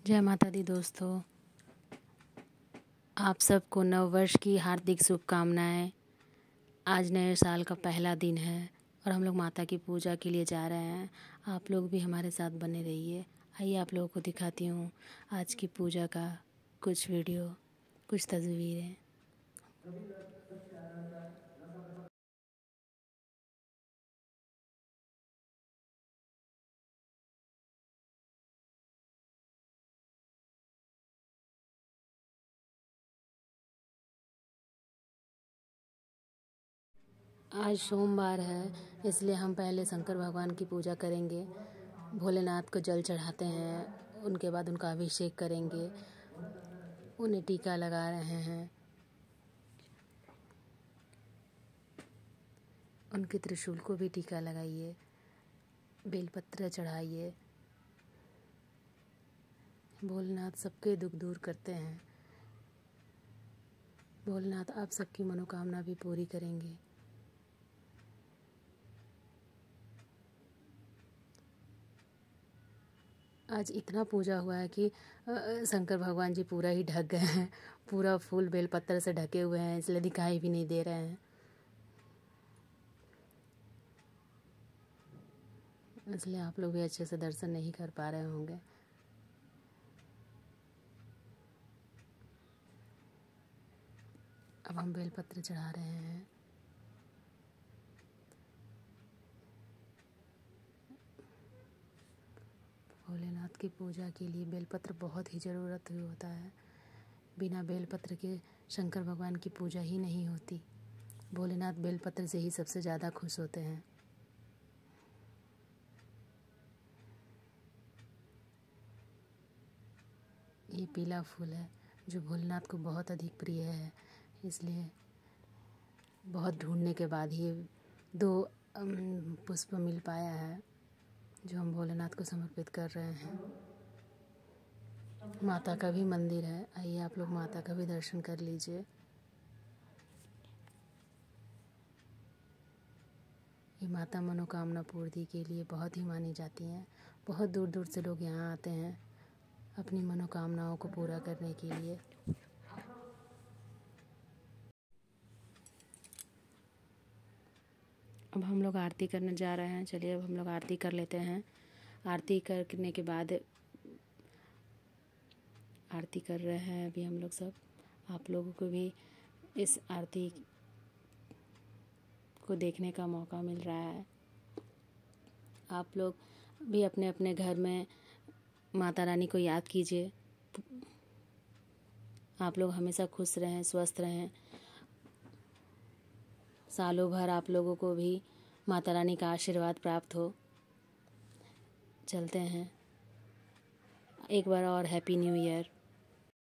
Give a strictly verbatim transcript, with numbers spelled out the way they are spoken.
जय माता दी दोस्तों, आप सबको नव वर्ष की हार्दिक शुभकामनाएं। आज नए साल का पहला दिन है और हम लोग माता की पूजा के लिए जा रहे हैं। आप लोग भी हमारे साथ बने रहिए। आइए आप लोगों को दिखाती हूँ आज की पूजा का कुछ वीडियो, कुछ तस्वीरें। आज सोमवार है, इसलिए हम पहले शंकर भगवान की पूजा करेंगे। भोलेनाथ को जल चढ़ाते हैं, उनके बाद उनका अभिषेक करेंगे। उन्हें टीका लगा रहे हैं, उनके त्रिशूल को भी टीका लगाइए, बेलपत्र चढ़ाइए। भोलेनाथ सबके दुख दूर करते हैं। भोलेनाथ आप सबकी मनोकामना भी पूरी करेंगे। आज इतना पूजा हुआ है कि शंकर भगवान जी पूरा ही ढक गए हैं। पूरा फूल बेलपत्र से ढके हुए हैं, इसलिए दिखाई भी नहीं दे रहे हैं। इसलिए आप लोग भी अच्छे से दर्शन नहीं कर पा रहे होंगे। अब हम बेलपत्र चढ़ा रहे हैं। भोलेनाथ की पूजा के लिए बेलपत्र बहुत ही ज़रूरत होता है। बिना बेलपत्र के शंकर भगवान की पूजा ही नहीं होती। भोलेनाथ बेलपत्र से ही सबसे ज़्यादा खुश होते हैं। ये पीला फूल है जो भोलेनाथ को बहुत अधिक प्रिय है, इसलिए बहुत ढूंढने के बाद ही दो पुष्प मिल पाया है जो हम भोलेनाथ को समर्पित कर रहे हैं। माता का भी मंदिर है, आइए आप लोग माता का भी दर्शन कर लीजिए। ये माता मनोकामना पूर्ति के लिए बहुत ही मानी जाती हैं। बहुत दूर दूर से लोग यहाँ आते हैं अपनी मनोकामनाओं को पूरा करने के लिए। अब हम लोग आरती करने जा रहे हैं। चलिए अब हम लोग आरती कर लेते हैं। आरती करने के बाद आरती कर रहे हैं अभी हम लोग सब। आप लोगों को भी इस आरती को देखने का मौका मिल रहा है। आप लोग भी अपने अपने घर में माता रानी को याद कीजिए। आप लोग हमेशा खुश रहें, स्वस्थ रहें। सालों भर आप लोगों को भी माता रानी का आशीर्वाद प्राप्त हो। चलते हैं। एक बार और हैप्पी न्यू ईयर।